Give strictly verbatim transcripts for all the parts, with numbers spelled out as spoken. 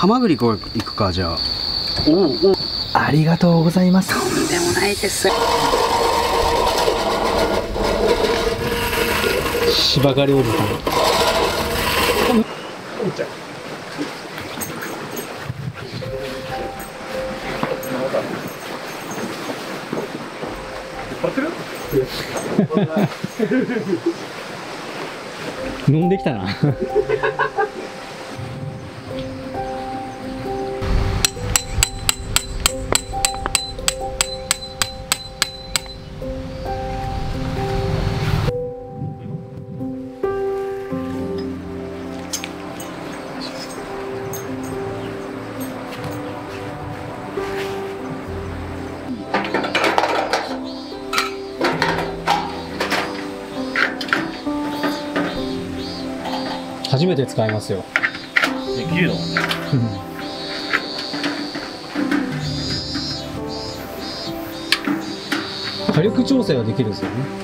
ハマグリこれ行くか。じゃあ。おお、 ありがとうございます。 とんでもないです。 芝刈りおじさん。飲んできたな。初めて使いますよ。 できるのもね。 火力調整ができるんですよね。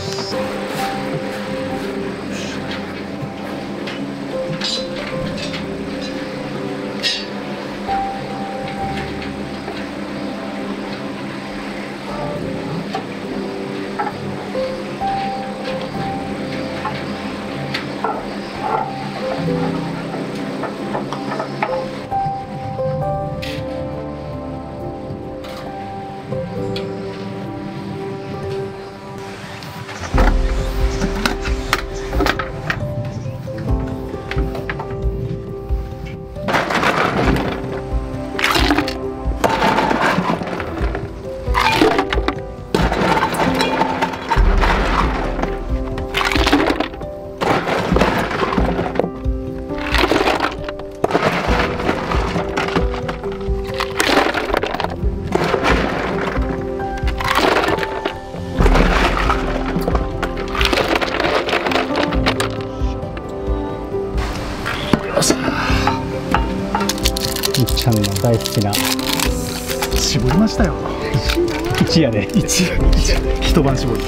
みっちゃんの大好きな絞りましたよ。 一夜で一夜一晩絞り。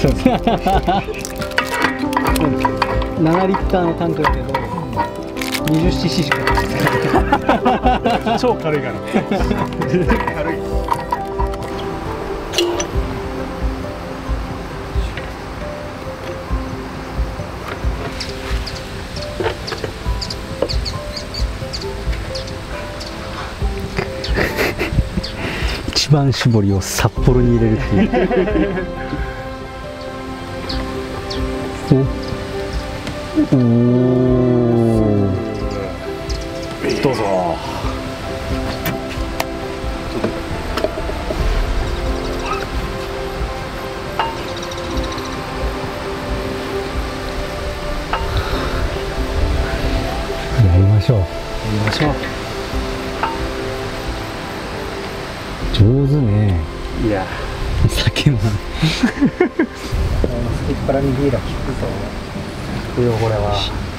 ななリッターのタンクだけど にじゅっシーシー しかない。 超軽いから。軽い。 一番搾りを札幌に入れるっていう。おお、 どうぞ。 やりましょう。やりましょう。 上手ね。 いや、 酒も。 すきっ腹にビールは効くぞ。効くよこれは。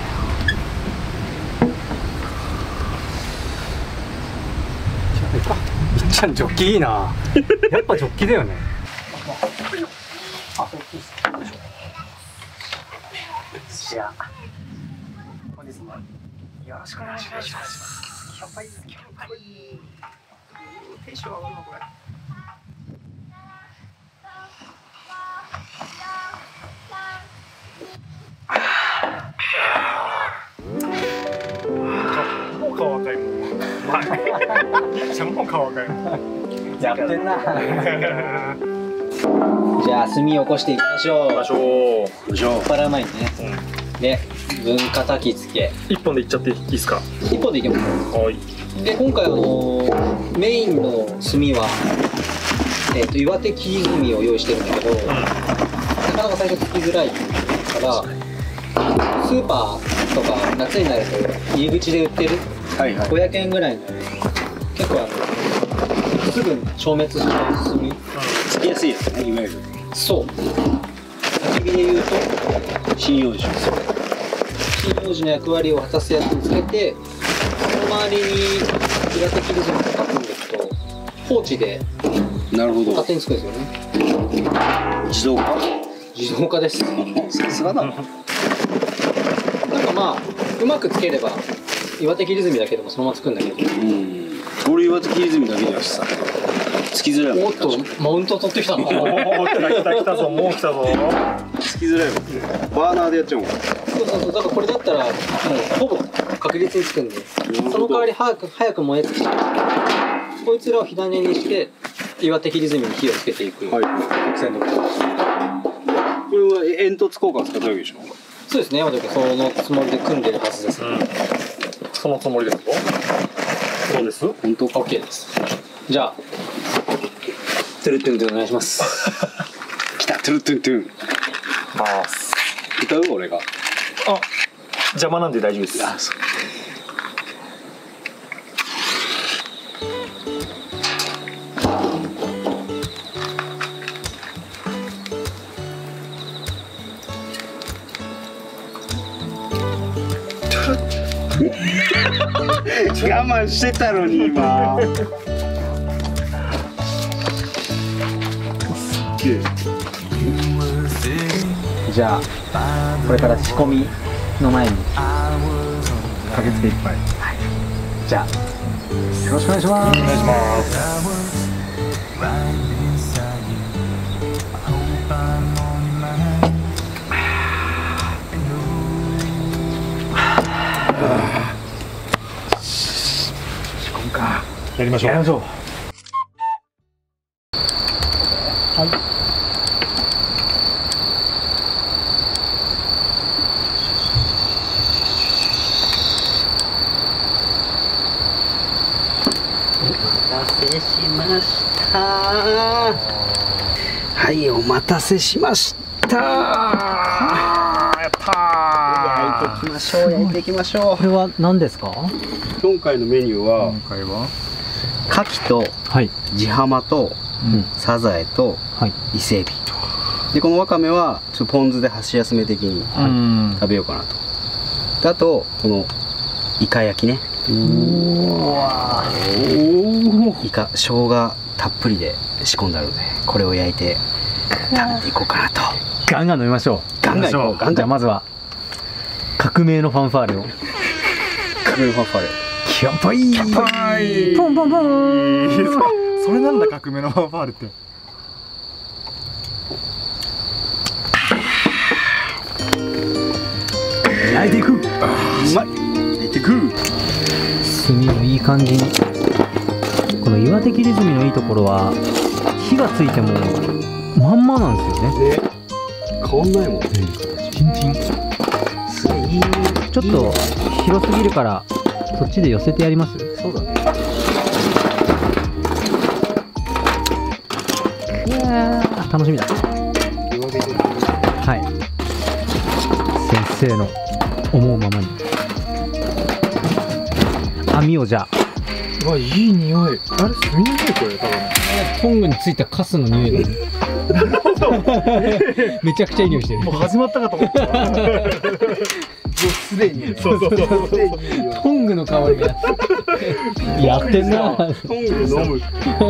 みっちゃんジョッキいいな。やっぱジョッキだよね。あ、そうですか。じゃあ本日もよろしくお願いします。乾杯、乾杯。テンション上がるなこれ。 もう顔赤いもん。じゃあもう顔赤いもん。 やってんな。じゃあ炭起こしていきましょう。 ましょう。 酔っ払う前にね。で、文化焚き付け。 一本でいっちゃっていいですか。 一本でいけます。 はい。 で、今回あのメインの炭はえっと岩手切り炭を用意してるんだけど、なかなか最初つきづらいからスーパーとか夏になると入り口で売ってるごひゃくえんぐらいの結構あのすぐ消滅しない炭、 つきやすいやつね、いわゆる。 そう、焚き火で言うと針葉樹。 針葉樹の役割を果たすやつにつけて、その周りに岩手切り炭をかくんですと放置でなるほど。 勝手につくんですよね。 自動化。 自動化です。 さすがだな。 なんかまあうまくつければ岩手切り炭だけでもそのまま作るんだけど、 うん俺岩手切り炭だけじゃしさつきづらいもん。 おっとマウント取ってきたの。 おお来た来た来たぞ、もう来たぞ。 つきづらいもん。バーナーでやっちゃうもん。 そうそうそう、だからこれだったらもうほぼ確実につくんで、その代わり早く早く燃えてこいつらを火種にして岩手切り炭に火をつけていく作戦でございます。 これは煙突効果使ったわけでしょ。 そうですね、山田君そのつもりで組んでるはずです。 うん、そのつもりですよ。そうです。 本当か。 OK です。じゃあトゥルトゥントゥンお願いします。 来たトゥルトゥントゥン。 ます。 歌う俺が。 あ、邪魔なんで大丈夫です。 あ、そう。我慢してたのに今。 じゃあこれから仕込みの前に駆けつけ一杯、はい、じゃあよろしくお願いします。 お願いします。やりましょう。 やりましょう。はい。 はいお待たせしました。 やったー。 焼いていきましょう焼いていきましょう。 これは何ですか？ 今回のメニューは今回は牡蠣とはい地浜とうんサザエとはい伊勢エビで、このわかめはちょっとポン酢で箸休め的にうん食べようかなと。であとこのイカ焼きね。 おわイカ生姜たっぷりで仕込んであるので、これを焼いて食べていこうかなと。 ガンガン飲みましょガンガンいこう。ガンう。じガンゃあまずは革命のファンファーレを。 カメルファンファレ。 キャンパイキャンパイポンポンポン。 それなんだ革命のファンファーレって。 焼いていく。 うまい。焼いてく。 炭をいい感じに。この岩手切り炭のいいところは火がついてもまんまなんですよね。 変わんないもん。 チンチン。 すげえいい。 ちょっと広すぎるからそっちで寄せてやります。 そうだね。 いやー楽しみだ。はい先生の思うままに網をじゃあ。 うわ、いい匂い。あれ、炭の匂いこれ、多分。 トングについたカスの匂いがめちゃくちゃいい匂いしてる。 もう始まったかと思った。もうすでに。そうそうそう。 トングの香りがやってんな。 トングで飲む。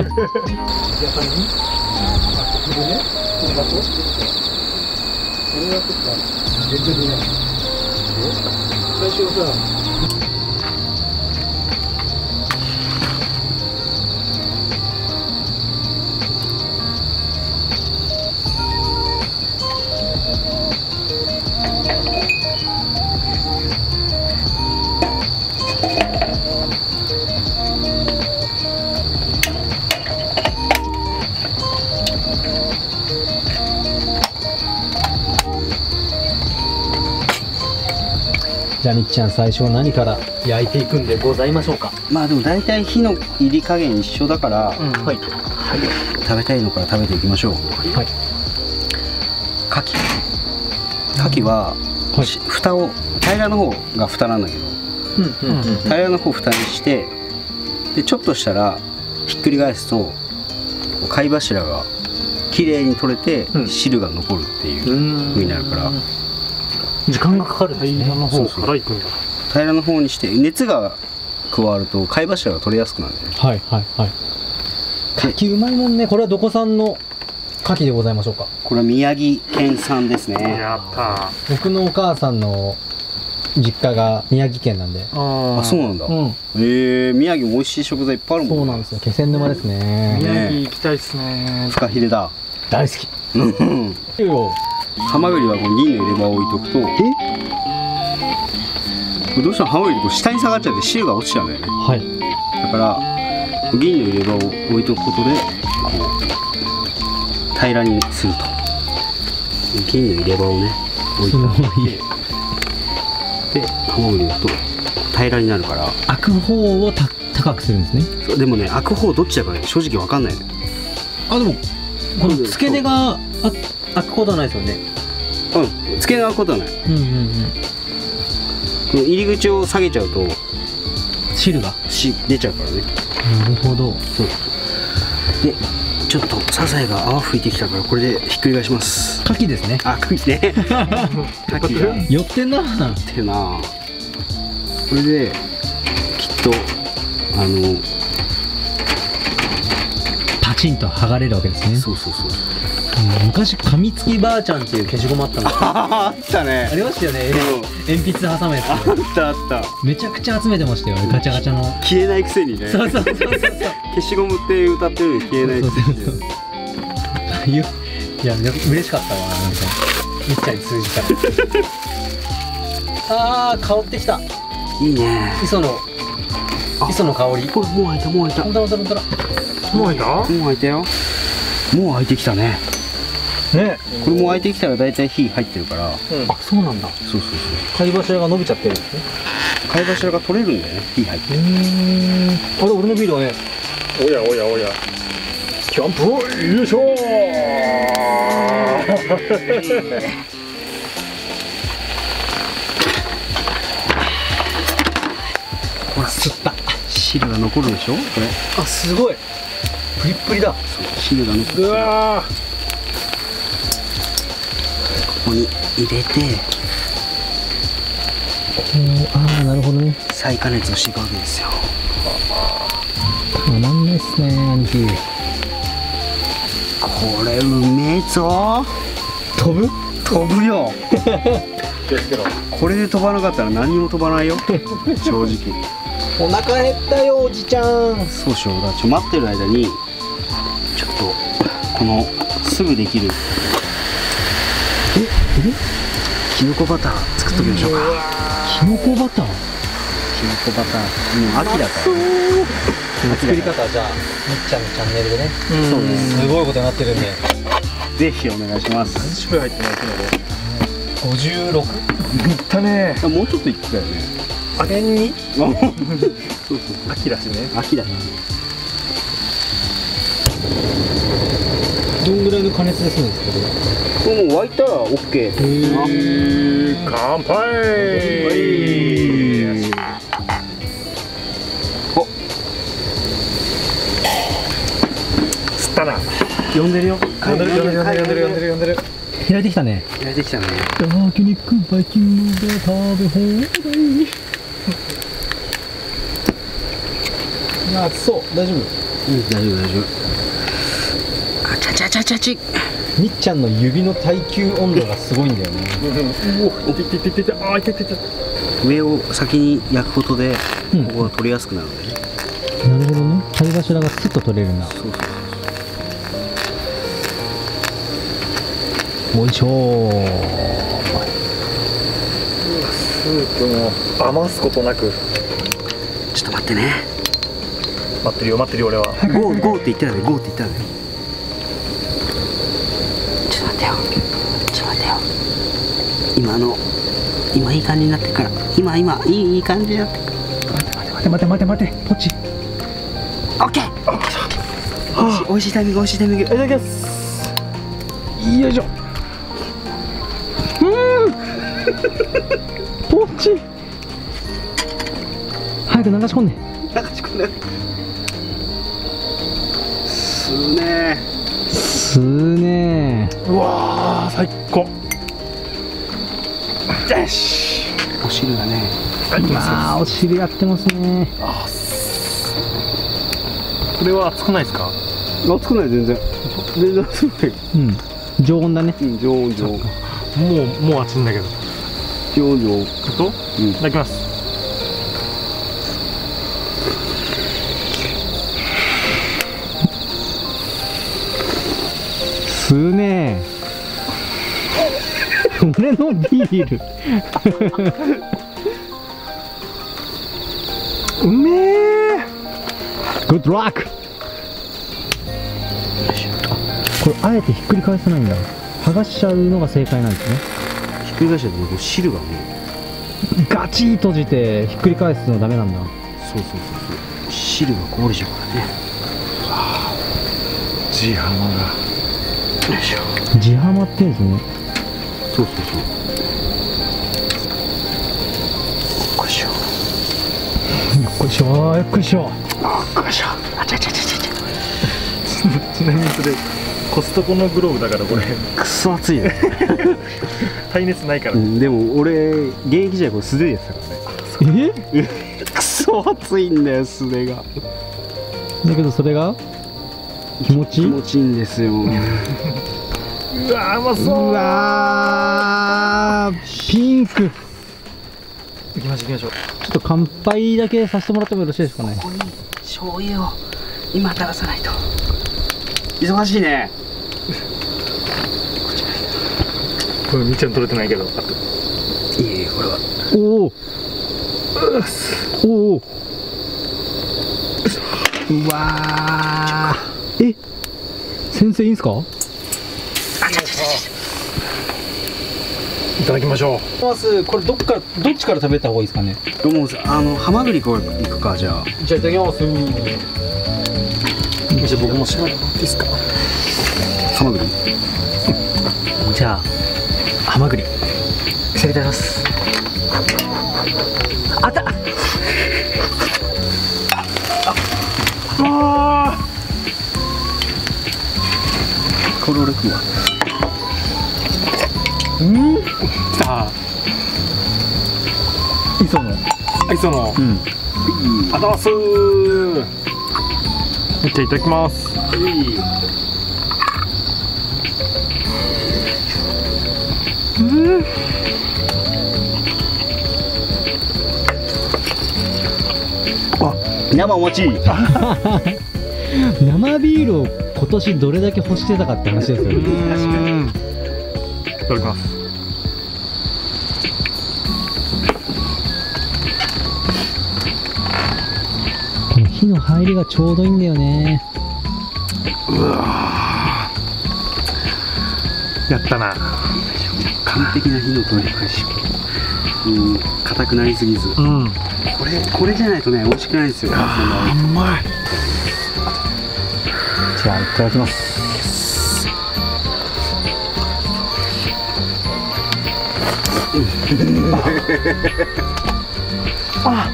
じゃあみっちゃん最初は何から焼いていくんでございましょうか。 まあでも大体火の入り加減一緒だから、 はい食べたいのから食べていきましょう。 はい。 牡蠣牡蠣は、 はいし蓋を平らの方が蓋なんだけど、 うんうんうん平らの方を蓋にしてでちょっとしたらひっくり返すと貝柱が綺麗に取れて、 うん汁が残るっていう風になるから、 時間がかかるんですね。 平らの方から行くんだ。 平らの方にして熱が加わると貝柱が取れやすくなるんだよね。 はいはいはい。牡蠣うまいもんね。これはどこ産の牡蠣でございましょうか。 これは宮城県産ですね。 やった僕のお母さんの実家が宮城県なんで。 ああ、そうなんだ。 うん。 ええ、宮城も美味しい食材いっぱいあるもん。 そうなんですよ。気仙沼ですね。 宮城行きたいっすね。 フカヒレだ。 大好き。 うんいいよ。 ハマグリはこの銀の入れ歯を置いとくと、これどうしてもハマグリってこう下に下がっちゃって汁が落ちちゃうんだよね。 はい。 だから銀の入れ歯を置いとくことでこう平らにすると。銀の入れ歯をね置いすごてい。 でハマグリだと平らになるから。 開く方をた高くするんですね。 そうでもね、開く方どっちだかね正直わかんないのよ。 あ、でもこの付け根があ開くことはないですよね。 うん、付け根開くことはない。 うんうんうん。 この入り口を下げちゃうと汁が。 し出ちゃうからね。 なるほど。 そうでちょっとサザエが泡吹いてきたからこれでひっくり返します。 牡蠣ですね。 あ、クイズね。牡蠣が寄ってんな。 ってな。これできっとあのパチンと剥がれるわけですね。 そうそうそう。 うん、昔噛みつきばあちゃんっていう消しゴムあったの。 あったね。 ありましたよね。鉛筆挟むやあったあった。 つ。めちゃくちゃ集めてましたよ。ガチャガチャの。 消えないくせにね。 そうそうそうそうそう。 消しゴムって歌ってるのに消えないくせに。 そうそうそう。いや、いや嬉しかったわ。なんかみっちゃんに通じた。ああ、香ってきた。 いいね。 磯の磯の香り。 これもう開いたもう開いた。 ほんとほんとほんとだ。 もういた？ もう開いたよ。もう開いてきたね。 ね。 これもう開いてきたらだいたい火入ってるから。 うん。 あ、そうなんだ。 そうそうそう。 貝柱が伸びちゃってるんですね。 貝柱が取れるんだよね。火入ってう。ーん。あれ、俺のビールはね。 おやおやおや。キャンプ優勝。 ほら吸った汁が残るでしょこれ。 あ、すごい。プリップリだ。 汁が残ってうわここに入れてああ、なるほどね。 再加熱をしていくわけですよ。 たまんないっすね、兄貴。 これうめえぞ。 飛ぶ？ 飛ぶよ。 ー。ですけど。 これで飛ばなかったら何にも飛ばないよ正直。 お腹減ったよ、おじちゃん。 そうしよう。だちょ待ってる間にちょっとこのすぐできるえ、え？ きのこバター作っときましょうか。 きのこバター。 きのこバターもう秋だからね。 作り方はじゃあみっちゃんのチャンネルでね。 そうですすごいことになってるんで。 ぜひお願いします。 何種類入ってないきのこ。 ごじゅうろく。 いったね。 あもうちょっといってたよね。 千に。 そうそう秋だしね。 秋だね。 どんぐらいの加熱でするんですか、これ。 これもう沸いたら OK。 乾杯。 お吸ったな。 呼んでるよ。 呼んでる呼んでる呼んでる呼んでる呼んでる呼んでる。 開いてきたね。 焼いてきたね。 焼肉バイキングで食べ放題。いや、熱そう。大丈夫。 うん大丈夫大丈夫。あちゃちゃちゃちゃち。 みっちゃんの指の耐久温度がすごいんだよね。 おお。いていていていて。あいていていて。 上を先に焼くことでうんここが取りやすくなるのでね。 なるほどね。貝柱がスッと取れるんだ。 そうそうそう。 おいしょー。 スープも余すことなく。 ちょっと待ってね。 待ってるよ待ってるよ俺は。 ゴーゴーって言ってたね。ゴーって言ったね。ちょっと待ってよ。ちょっと待ってよ。今の今いい感じになってるから。今今いいいい感じになってるから。 待て待て待て待て。ポチ。 オッケー。おいしいタイミングおいしいタイミング。いただきます。 よいしょ。ポチ。早く流し込んで。 流し込んで。すーねすーねうわー最高。よし。 お汁がね。 はいー。まあ、お尻やってますね。 あこれは熱くないですか？ 熱くない全然。全然熱くない。 うん。常温だね。 うん常温常温。 もうもう熱いんだけど。 どうぞ。 と、 うんいただきます。 すねえ。俺のビールうめえ。グッドラック。これあえてひっくり返さないんだ。剥がしちゃうのが正解なんですね。 ひっくり返しちゃうとね、こう汁がね、 ガチッ閉じてひっくり返すのダメなんだ。 そうそうそうそう、汁がこぼれちゃうからね。 地浜が。 よいしょ。 地浜って言うんですね。 そうそうそう。よいしょ。 よっこいしょ、よっこいしょ。 よいしょ。あちゃちゃちゃちゃちゃ。 ちなみにそれコストコのグローブだからこれくそ熱いね。 耐熱ないから、 うん、でも俺現役時代これ素手でやってたからね。 えくそ熱いんだよ、素手が。 だけどそれが気持ちいい。 気持ちいいんですよ。 うわーうまそう。 うわー、ピンク。 行きましょう行きましょう。 ちょっと乾杯だけさせてもらってもよろしいですかね。 ここに醤油を今垂らさないと。忙しいね。 これみっちゃん取れてないけど、あといいえ、これは。 おおおお、うわー、え、先生いいんすか。 いただきましょう。 まずこれどっからどっちから食べた方がいいですかね。 もうさ、あのハマグリからいくか、じゃあ。 じゃあいただきます。 じゃあ僕も調べてもらっていいですか。 ハマグリ。 じゃあハマグリいただきます。あった。 あこれ俺食うわ。 うん、 ーきた。 磯の。 磯の。 うん。 あざますー。じゃあいただきます。 生お待ち。 生ビールを今年どれだけ欲してたかって話ですよね。 いただきます。 この火の入りがちょうどいいんだよね。 やったな。 完璧な火の通り返し。うん、硬くなりすぎず。 うん。 これこれじゃないとね、美味しくないんですよ。 うまい。 じゃあいただきます。 あ。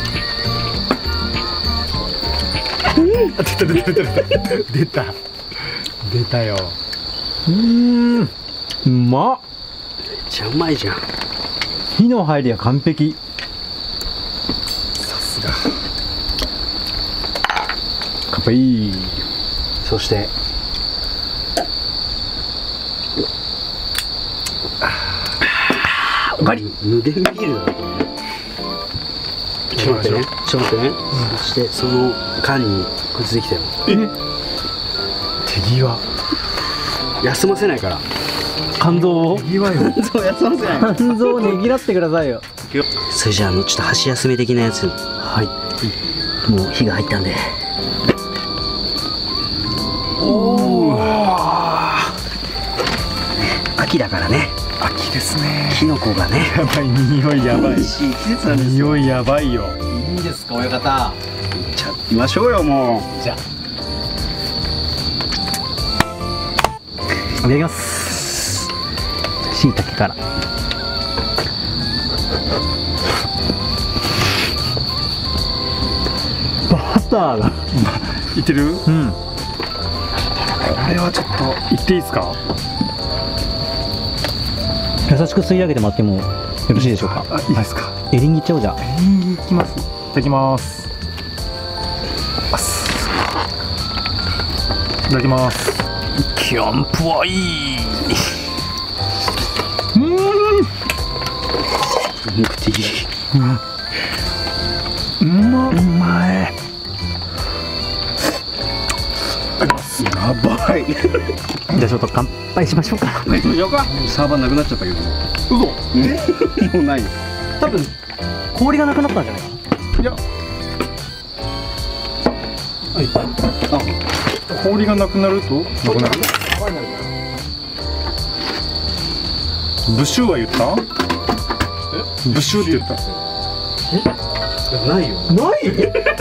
出た出た出た出た出たよ。 うーん、うまっ。 めっちゃうまいじゃん。 火の入りは完璧。 さすが。 乾杯。 そしておかわり。 無限ビールだなこれ。ちょっと待ってね、ちょっと待ってね、そしてその間にこいつできたよ。 え、手際。 休ませないから。 肝臓を手際よ。 そう、休ませない。 肝臓をねぎらってくださいよ。 それじゃあ、あのちょっと箸休め的なやつ。はい、もう火が入ったんで。おお、秋だからね。 秋ですね。 キノコがね、 やばい、匂いやばい。 美味しい季節なんですよ。 匂いやばいよ。 いいんですか親方。 いっちゃいましょうよ、もう。 じゃあいただきます。しいたけから。バターがいってる？ うん。 これはちょっといっていいですか？ 優しく吸い上げてもらってもよろしいでしょうか。 あ、いいですか。 エリンギいっちゃおうじゃあ。 エリンギいきます。いただきます。あっす。いただきます。キャンプはいい。うーん。 食っていい？ うまうまい。 やばい。じゃあちょっと乾杯しましょうか。 どうしようか。サーバーなくなっちゃったけど。 うそ。 もうないよ。 多分氷がなくなったんじゃないかいや。あ、氷がなくなるとなくなる。ブシューは言った？え？ブシューって言った。 ないよ。 な。ない？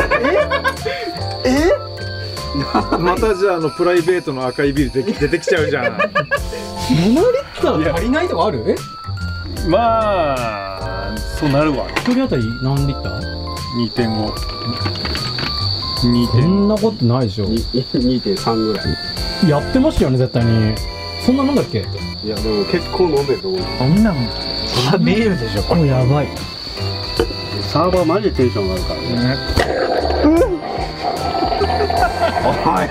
え？え？ またじゃあ、あのプライベートの赤いビールで出てきちゃうじゃん。 ななリッター足りないとかある？え？ まあそうなるわ。 一人当たり何リッター？ にてんご。にそんなことないでしょ。 にてんさんぐらい。 やってましたよね絶対に。そんなもんだっけ？ いやでも結構飲んでると思う。 そんなもん。 あ、ビールでしょ。これやばい。 サーバーマジでテンション上がるからね。 ね。おいおい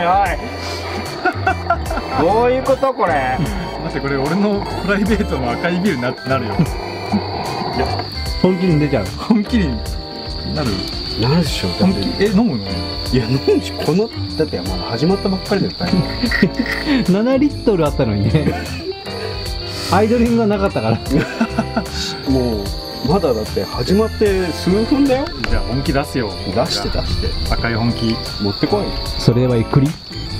おい。どういうことこれ。待ってこれ俺のプライベートの赤いビールにななるよ。 本気に出ちゃう。 本気になる。 なるでしょ。だ本って気え飲むの？ いや飲むでしょ。このだってまだ始まったばっかりだよ。 ななリットルあったのにね。アイドリングがなかったから。 もうまだだって始まって数分だよ。 じゃあ本気出すよ。 出して出して赤い本気持ってこい。 それではゆっくり。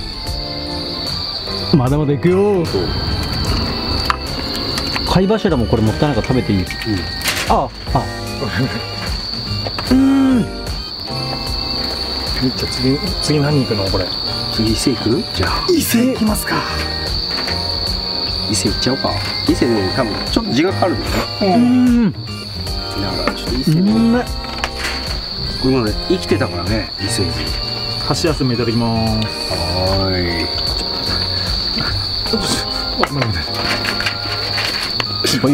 まだまだいくよ。貝柱もこれもったいないから食べていい？うん、ああ。うーん。 じゃあ次次何行くのこれ。 次伊勢行く？じゃあ伊勢行きますか。 伊勢行っちゃおうか。伊勢ね多分ちょっと時間かかるんだよね。 うーん。 だからちょっと伊う勢ね。 ん。 これまで生きてたからね伊勢神。 箸休めいただきます。 はーい。 あ、なんで。 はい。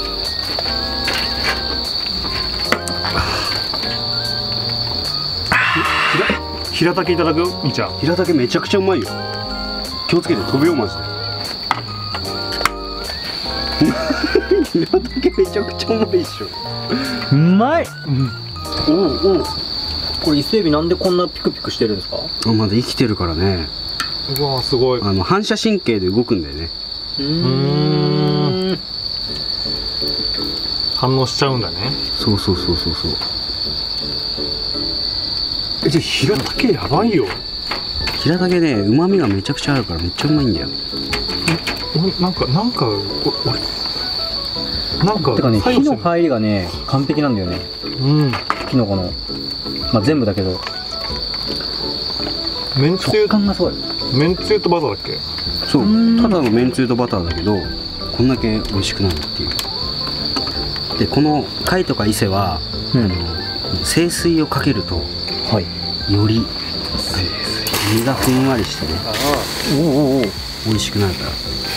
平たけいただく？みーちゃん。 平竹めちゃくちゃうまいよ。気をつけて飛ぶよマジで。平竹めちゃくちゃうまいっしょ。 うまい。 おうおう。 これ伊勢海老なんでこんなピクピクしてるんですか？ あまだ生きてるからね。 うわーすごい。 あの反射神経で動くんだよね。 うーん。 反応しちゃうんだね。 そうそうそうそうそう。 え、じゃあ平竹やばいよ。 平竹ね旨味がめちゃくちゃあるからめっちゃうまいんだよ。 おなんかなんかお俺なんかてかね、火の作用してる入りがね完璧なんだよね。 うん。 キノコの、まあ、全部だけどめんつゆ食感がすごい。 めんつゆとバターだっけ？ そうただのめんつゆとバターだけどこんだけ美味しくなるっていう。でこの貝とか伊勢は、 うん、 あの清水をかけるとはい。 より身がふんわりしてねおおおお。 美味しくなるから。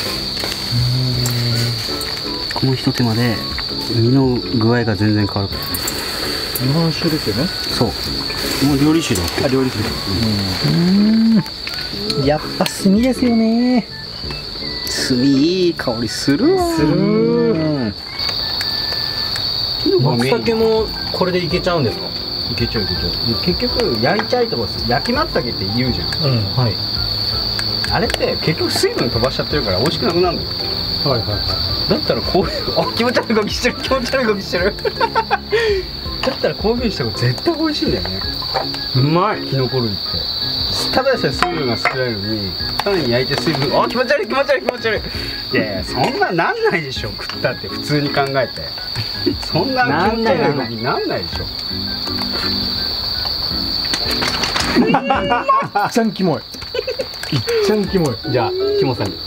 このひと手間で身の具合が全然変わるから。 日本酒ですよね。 そうもう料理酒だって。 あ、料理酒。 うん。やっぱ炭ですよね。 炭いい香りするわ。 するうん松茸もこれでいけちゃうんですか？いけちゃういけちゃう。結局焼いちゃいとか焼き松茸って言うじゃん。 うんはい。 あれって結局水分飛ばしちゃってるから美味しくなくなるのよ。 はいはいはだったらこういうあ気持ち悪い動きしてる気持ち悪い動きしてるだったらこういうふうにした方が絶対美味しいんだよね。 い。うまい。 キノコ類ってただでさえ水分が少ないのにさらに焼いて水分あ気持ち悪い気持ち悪い気持ち悪い。いやいやそんななんないでしょ食ったって普通に考えてそんな気持ち悪い動きなんないでしょ。 いっちゃんキモい。いっちゃんキモい。 じゃあキモさんに。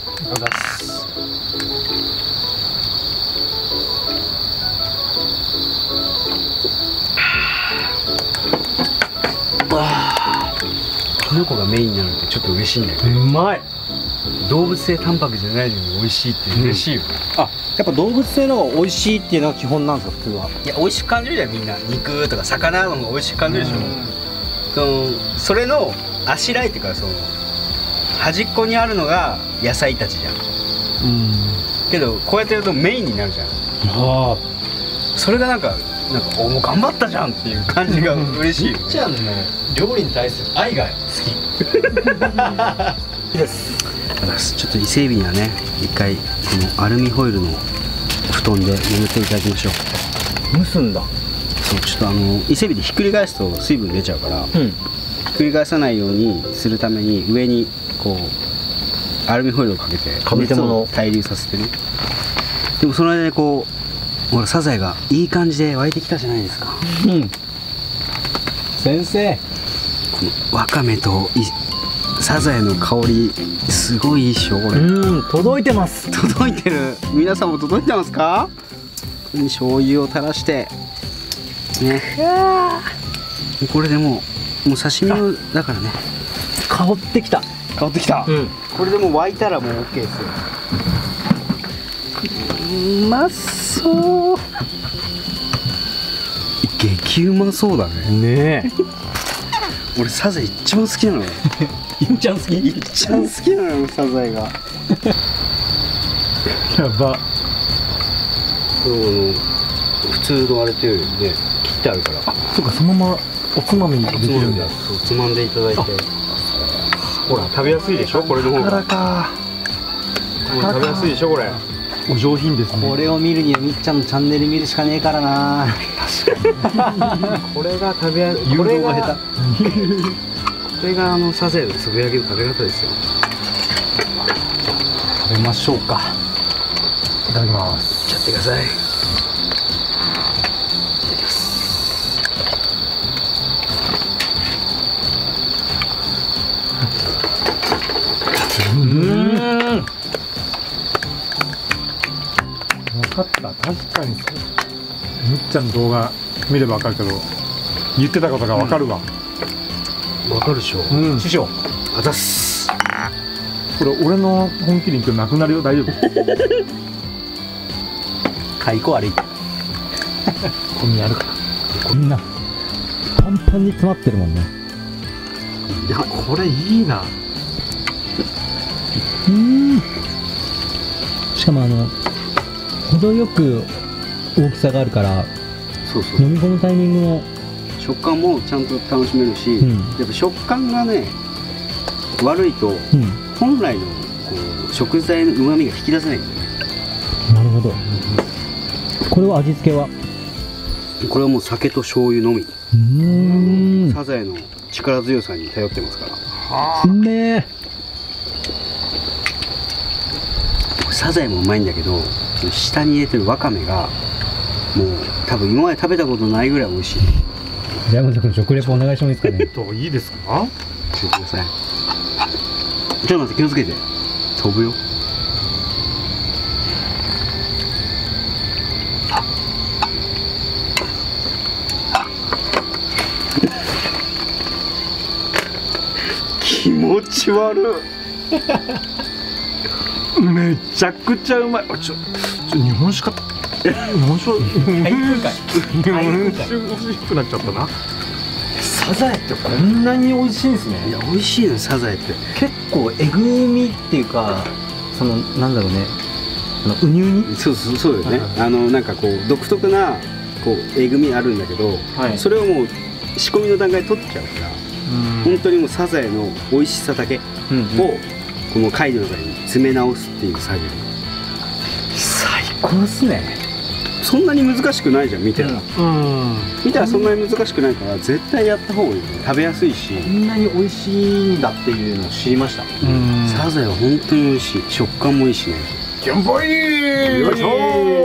キノコがメインになるってちょっと嬉しいんだようね。 まい。 動物性タンパクじゃないのに美味しいって嬉しいよね。 あ、やっぱ動物性の方が美味しいっていうのが基本なんですか、普通は。 いや美味しく感じるじゃんみんな。肉とか魚の方が美味しく感じるでしょ。そのそれのあしらいっていうかその端っこにあるのが野菜たちじゃん。 うん。 けどこうやってやるとメインになるじゃん。 ああ。 それがなんかなんかおもう頑張ったじゃんっていう感じが嬉しい。 みっちゃんの料理に対する愛が好きです。 ちょっと伊勢海老にはね一回このアルミホイルの布団で眠っていただきましょう。 蒸すんだ。 そうちょっとあの伊勢海老でひっくり返すと水分出ちゃうから、 うん。 ひっくり返さないようにするために上にこうアルミホイルをかけて熱を対流させてね。でもその間にこうほらサザエがいい感じで沸いてきたじゃないですか。 うん。先生。 このわかめといサザエの香りすごいいいっしょこれ。 うん、届いてます。 届いてる。皆さんも届いてますか？ここに醤油を垂らしてね。これでもうもう刺身用だからね。 香ってきた。 香ってきた。 うん。 これでもう沸いたらもう OK ですよ。うまそう。激うまそうだね。 ねえ。 俺サザエ一番好きなのよ。 いっちゃん好き？ いっちゃん好きなのよサザエが。 やば。 これ普通のあれというよりね切ってあるから。 そうか、そのままおつまみにできるんだ。 そうつまんでいただいて。ほら食べやすいでしょこれの方が。 か食べやすいでしょこれ。 お上品ですね。 これを見るにはみっちゃんのチャンネル見るしかねえからな。確かに。これが食べやこれが下手。これがあのサザエのつぶやきの食べ方ですよ。 食べましょうか。いただきます。 いっちゃってください。 うん。分かった。確かにそう。みっちゃんの動画見れば分かるけど、言ってたことが分かるわ。 わかるでしょ。 うん。師匠。 あざっす。 これ俺の本気肉なくなるよ。大丈夫？ 開口悪い。 ここにあるかな。みんなパンパンに詰まってるもんね。 いやこれいいな。 うん。しかもあの程よく大きさがあるからそうそう。 飲み込むタイミングも食感もちゃんと楽しめるし、 うん、 やっぱ食感がね悪いと、 うん、 本来のこう食材の旨味が引き出せないんだよね。 なるほど。これは味付けはこれはもう酒と醤油のみ。 うーん。 サザエの力強さに頼ってますから。 うめえ。 サザエもうまいんだけど下に入れてるわかめがもう多分今まで食べたことないぐらい美味しい。 じゃあもう食レポお願いしてもいいですかね。 といいですか？ 教えてください。ちょっと待って気をつけて飛ぶよ。気持ち悪い。 めちゃくちゃうまい。あちょちょ日本酒か。日本酒日本酒欲しくなっちゃったな。 サザエってこんなに美味しいんですね。 いや美味しいのサザエって。 結構えぐみっていうか、そのなんだろうね、あのうにうに。 そうそうそうよね。あのなんかこう独特なこうえぐみあるんだけど、 はい、 それをもう仕込みの段階で取っちゃうから、本当にもうサザエの美味しさだけをこの貝の中に詰め直すっていう作業。 最高ですね。 そんなに難しくないじゃん見てたら。 うん。 見たらそんなに難しくないから絶対やった方がいいよね。食べやすいし。 こんなに美味しいんだっていうのを知りました。 サザエは本当に美味しい。食感もいいしね。 乾杯。よいしょ。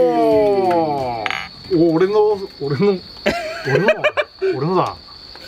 お俺の俺の俺の俺のだ。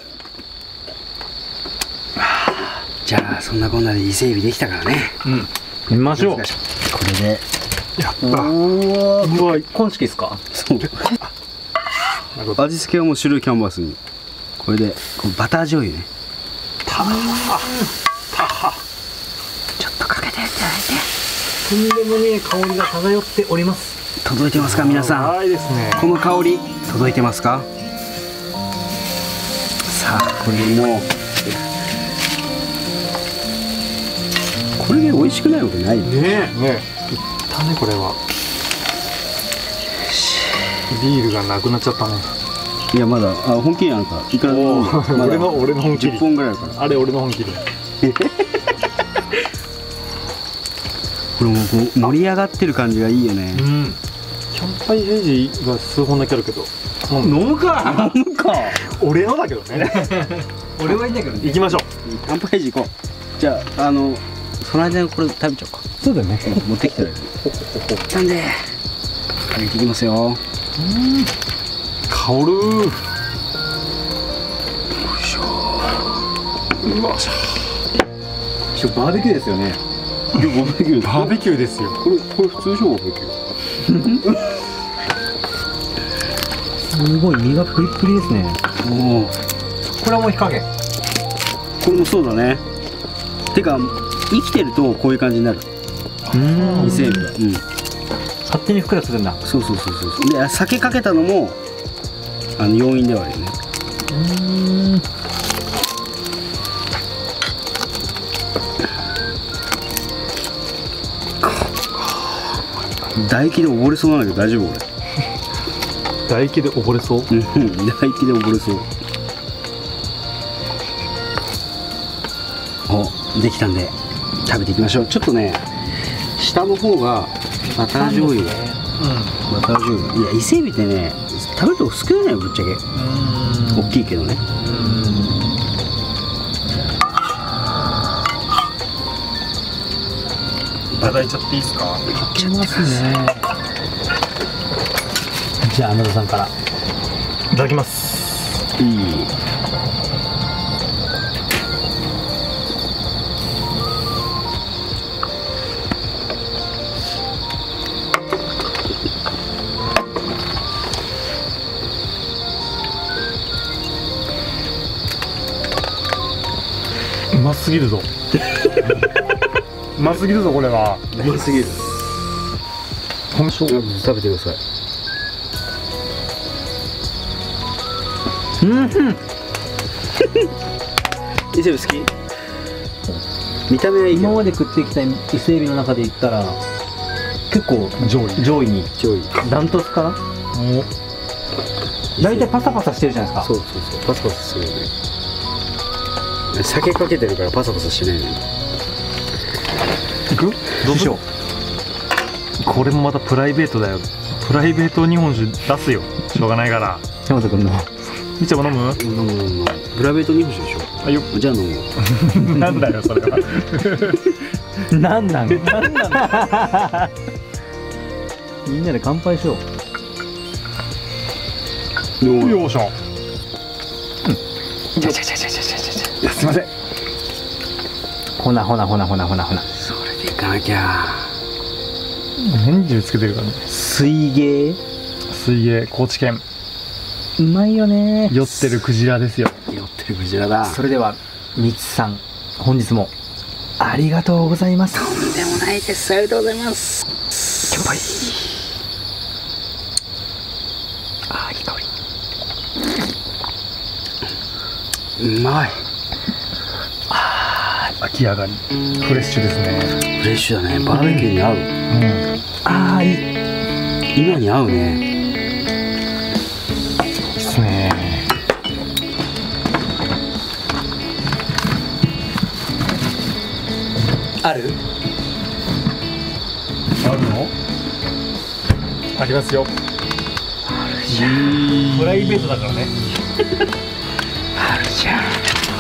じゃあそんなこんなで伊勢海老できたからね。 うん。見ましょう。これでやった。 おお。うわ、今式ですか？ そう。味付けはもう白いキャンバスに。これでこうバター醤油ね。 たたちょっとかけていただいて。とんでもねえ香りが漂っております。 届いてますか皆さん。 はいですね。 この香り届いてますか？さあこれでもう。これで美味しくないわけないよね。ねえ。いったねこれは。 ビールがなくなっちゃったね。 いやまだあ本気りあるからいくらでもまだ俺の俺の本気りじゅっぽんぐらいあるから。 あれ俺の本気り。 これもこう盛り上がってる感じがいいよね。 うんキャンパイレジが数本だけあるけど飲むか飲むか。 俺のだけどね。 俺はいいんだけどね。 行きましょ乾杯時行こう。じゃああのその間にこれ食べちゃおうか。 そうだよね。 持ってきたらなんで食べていきますよ。 う。香る。 よいしょ。 うわしゃ。 一応バーベキューですよね。 バーベキューバーベキューですよ。 これこれ普通でしょバーベキュー。 すごい身がプリップリですね。 おお。 これはもう火加減。 これもそうだね。てか生きてるとこういう感じになる。 うん伊勢海老が。うん。 勝手にふっくらするんだ。 そうそうそうそう。で酒かけたのもあの要因ではあるよね。 うん唾液で溺れそうなんだけど大丈夫これ。 唾液で溺れそう。 うん唾液で溺れそう。おできたんで食べていきましょう。ちょっとね下の方がバター醤油、バター醤油。いや伊勢海老ってね食べるとこ少ないのよぶっちゃけ。大きいけどね。 いただいちゃっていいですか。 いきますね。じゃあ穴田さんから。 いただきます。 いい。 うますぎるぞ。うますぎるぞこれは。 うますぎる。 ほんしょ食べてください。 うん伊勢海老好き？見た目はいいけど今まで食ってきた伊勢海老の中で言ったら結構上位。 上位に上位。 ダントツかな。大体パサパサしてるじゃないですか。 そうそうそうパサパサするよね。酒かけてるからパサパサしないのよ。 いく？どうしよう。これもまたプライベートだよ。プライベート日本酒出すよ。しょうがないから。 山本君のみちゃんも飲む？ 飲む飲む飲む。プライベート日本酒でしょ。 あよ。 じゃあ飲む。 なんだよそれは。 なんなんなんなんみんなで乾杯しよう。 よよいしょ。 じゃじゃじゃじゃじゃじゃじいやすいません。 ほなほなほなほなほなほな。 それでいかなきゃ。 年中つけてるからね。 水芸水泳高知県うまいよね。 酔ってるクジラですよ。 酔ってるクジラだ。 それではみつさん本日もありがとうございます。 とんでもないです。ありがとうございます。 乾杯。あーいい香り。 うまい。 秋上がりフレッシュですね。 フレッシュだね。バーベキューに合う。 うん。 あーいい。 今に合うね。 ですね。 ある？ あるの？ありますよ。 あるじゃん。 プライベートだからね。 あるじゃん。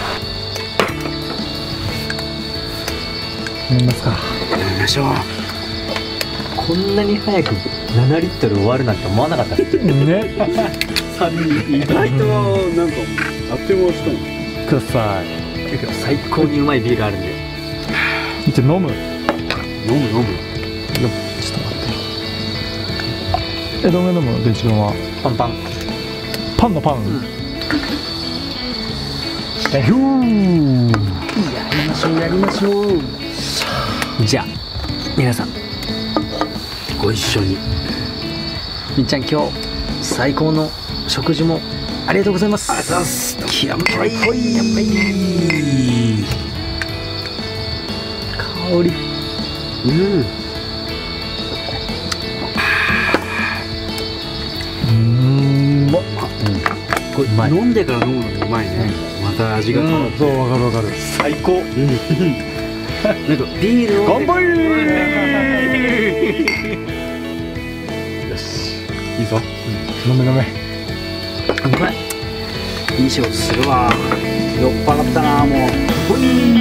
飲みますか。 飲みましょう。 こんなに早くななリットル終わるなんて思わなかった。 ね。 さんにん意外となんかあっという間したもん。 ください。 最高にうまいビールあるんで。 じゃあ飲む。 飲む飲む。 よちょっと待って。えどんぐらい飲む？電池分は。 パンパン。 パンのパン。えひゅー。 やりましょうやりましょう。じゃあ皆さんご一緒に。 みっちゃん今日最高の食事もありがとうございます。 ありがとうございます。やっぱりほいやっぱり香り。 うん。 うん。 まい。 飲んでから飲むのもうまいね。また味が変わる。 そう、わかるわかる。最高。 なんかビールを乾杯。よし、いいぞ。飲め飲め。 うまい。いい仕事するわ。酔っ払ったなもう。ほいー